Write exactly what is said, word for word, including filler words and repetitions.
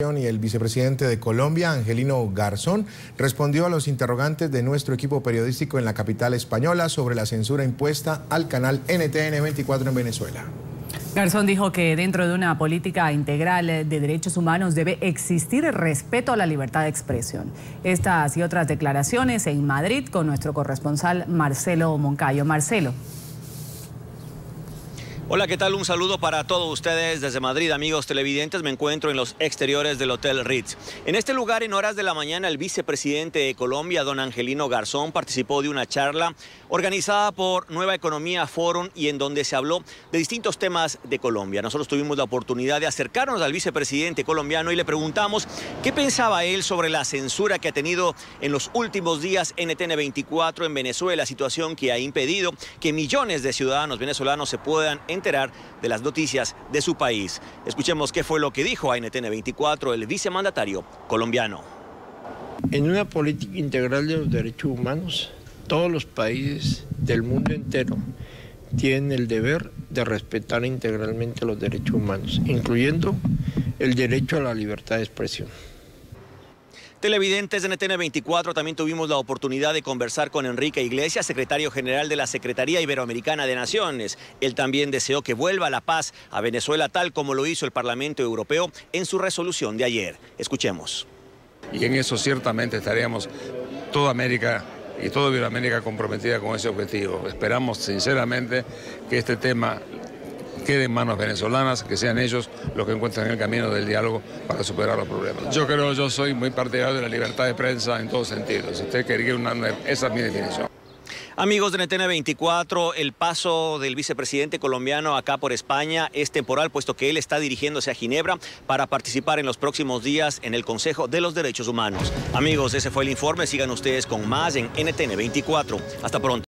Y el vicepresidente de Colombia, Angelino Garzón, respondió a los interrogantes de nuestro equipo periodístico en la capital española sobre la censura impuesta al canal N T N veinticuatro en Venezuela. Garzón dijo que dentro de una política integral de derechos humanos debe existir el respeto a la libertad de expresión. Estas y otras declaraciones en Madrid con nuestro corresponsal Marcelo Moncayo. Marcelo. Hola, ¿qué tal? Un saludo para todos ustedes desde Madrid, amigos televidentes. Me encuentro en los exteriores del Hotel Ritz. En este lugar, en horas de la mañana, el vicepresidente de Colombia, don Angelino Garzón, participó de una charla organizada por Nueva Economía Forum y en donde se habló de distintos temas de Colombia. Nosotros tuvimos la oportunidad de acercarnos al vicepresidente colombiano y le preguntamos qué pensaba él sobre la censura que ha tenido en los últimos días N T N veinticuatro en Venezuela, situación que ha impedido que millones de ciudadanos venezolanos se puedan enterar enterar de las noticias de su país. Escuchemos qué fue lo que dijo a N T N veinticuatro el vicemandatario colombiano. En una política integral de los derechos humanos, todos los países del mundo entero tienen el deber de respetar integralmente los derechos humanos, incluyendo el derecho a la libertad de expresión. Televidentes de N T N veinticuatro, también tuvimos la oportunidad de conversar con Enrique Iglesias, secretario general de la Secretaría Iberoamericana de Naciones. Él también deseó que vuelva la paz a Venezuela, tal como lo hizo el Parlamento Europeo en su resolución de ayer. Escuchemos. Y en eso ciertamente estaríamos toda América y toda Iberoamérica comprometida con ese objetivo. Esperamos sinceramente que este tema quede en manos venezolanas, que sean ellos los que encuentren el camino del diálogo para superar los problemas. Yo creo, yo soy muy partidario de la libertad de prensa en todos sentidos. Si usted quería una, esa es mi definición. Amigos de N T N veinticuatro, el paso del vicepresidente colombiano acá por España es temporal, puesto que él está dirigiéndose a Ginebra para participar en los próximos días en el Consejo de los Derechos Humanos. Amigos, ese fue el informe. Sigan ustedes con más en N T N veinticuatro. Hasta pronto.